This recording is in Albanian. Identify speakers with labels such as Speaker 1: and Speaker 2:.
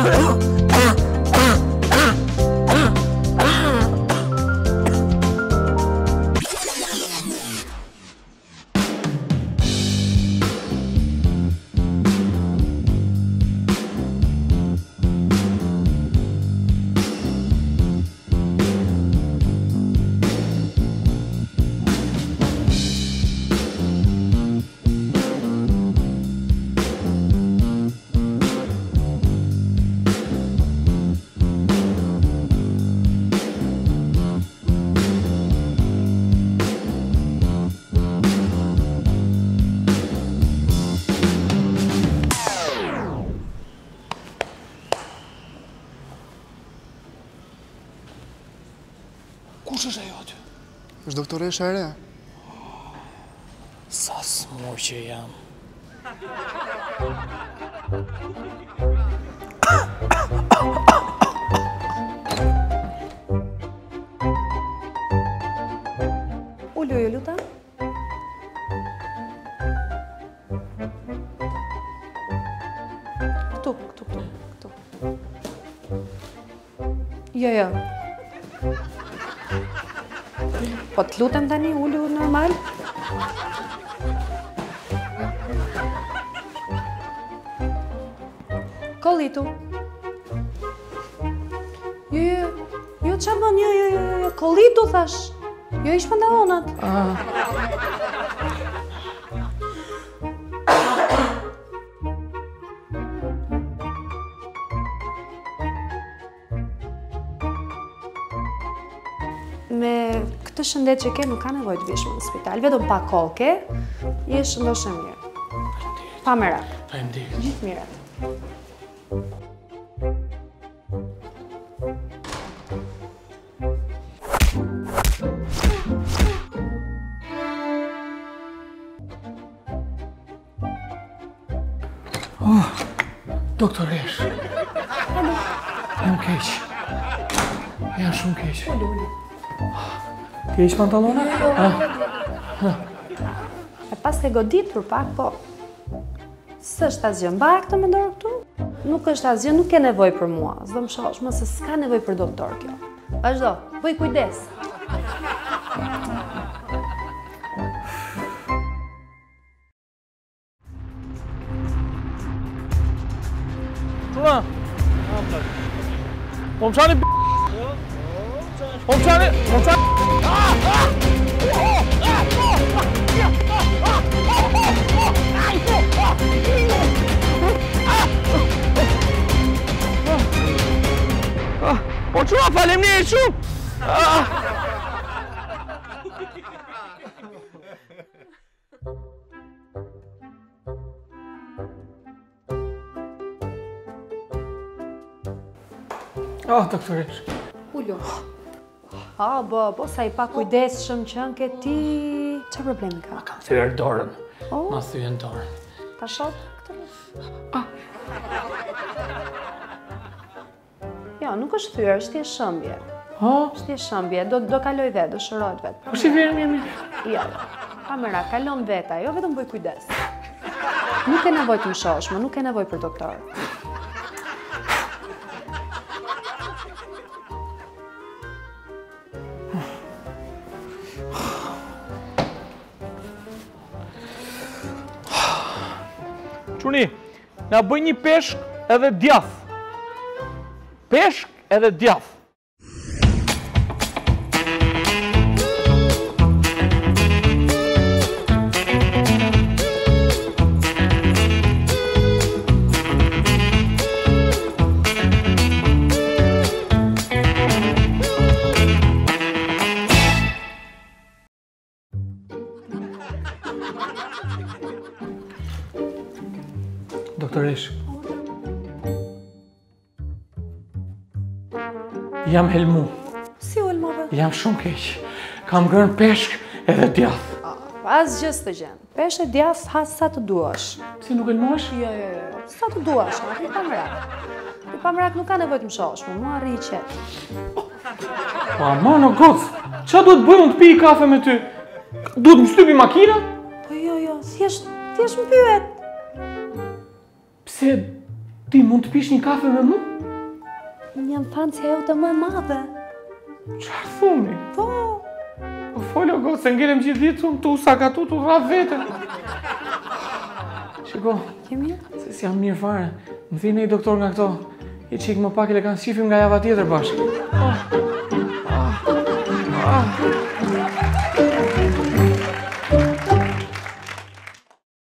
Speaker 1: Kush është ajo aty?
Speaker 2: Është doktoresha e re.
Speaker 1: Sa smur që jam.
Speaker 3: Ullu, ju luta. Këtu. Jo. Po të lutem tani, ullu normal. Kollitu. Jo, qa bën, jo, kollitu thash. Jo, ish pantalonat. Me këtë shëndet që ke nuk ka nevojë të vish në spital, vetëm pa kohë ke, je shëndoshë mirë. Pa merak.
Speaker 1: Faleminderit.
Speaker 3: Gjithë mirat.
Speaker 1: Doktoresh. Jam keq. Jam shumë keq. Ti ish pantalona?
Speaker 3: E pas ke godit për pak, po s'është asgjë mbaj këtë me dorë këtu? Nuk është asgjë, nuk ke nevojë për mua. S'do më shohësh më se s'ka nevojë për doktor kjo. Vazhdo, bëj kujdes.
Speaker 1: Shuna! Po më qani Po më qani Po qua, faleminderit shumë! Doktoresh.
Speaker 3: Ullu. Po sa I pa kujdesshëm qenë ke ti... Qa problemi ka?
Speaker 1: Kam thyer dorën. Ma thyen dorën.
Speaker 3: Ta shoh këtë? Jo, nuk është thyer, është thjesht shëmbje. Është thjesht shëmbje, do kaloj vetë, do shërohet vetë.
Speaker 1: Po shi vjen mirë.
Speaker 3: Jo, pa mëra, kalon vetë ajo, vetëm bëj kujdes. Nuk ke nevojë të më shohësh, nuk ke nevojë për doktor.
Speaker 1: Quni, nga bëj një peshk edhe djath. Peshk edhe djath. Doktoresh, jam helmu.
Speaker 3: Si ulmove?
Speaker 1: Jam shumë keq. Kam ngrënë peshk edhe djath.
Speaker 3: Asgjë s'të gjen. Peshk e djath has sa të duash.
Speaker 1: Si nuk elmohesh?
Speaker 3: Jo. Sa të duash, ti pa mrak. Ti pa mrak nuk ka nevojë të më shohësh, mua arri I qet.
Speaker 1: Po aman o goc, qa duhet bëj unë të pi kafe me ty? Duhet më shtypi makina?
Speaker 3: Po jo, thjesht më pyet.
Speaker 1: Pse Ti mund të pish një kafe me mu?
Speaker 3: Jam fansja jote më e madhe.
Speaker 1: Çfarë thuni?
Speaker 3: Po,
Speaker 1: Po folë o gotë, se ngelem gjithë ditë unë tu sakatu, tu rraf vetën. Shiko,
Speaker 3: ke mirë?
Speaker 1: se si jam mirë fare. Më thinë një doktor nga këto. I qik më pak e le kanë shifim nga java tjetër bashkë.